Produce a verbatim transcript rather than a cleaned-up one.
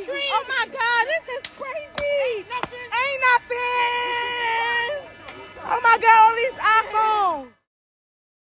Oh my God, this is crazy. Ain't nothing. Ain't nothing. Oh my God, all these iPhones.